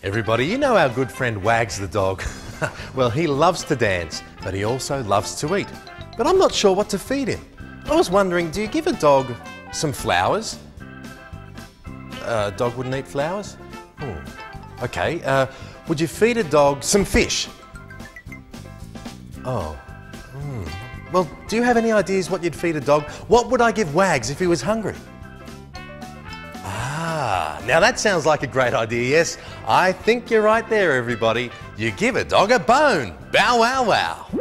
Everybody, you know our good friend Wags the dog. Well, he loves to dance, but he also loves to eat. But I'm not sure what to feed him. I was wondering, do you give a dog some flowers? A dog wouldn't eat flowers? Okay, would you feed a dog some fish? Oh, Well, do you have any ideas what you'd feed a dog? What would I give Wags if he was hungry? Now that sounds like a great idea, yes. I think you're right there, everybody. You give a dog a bone. Bow wow wow.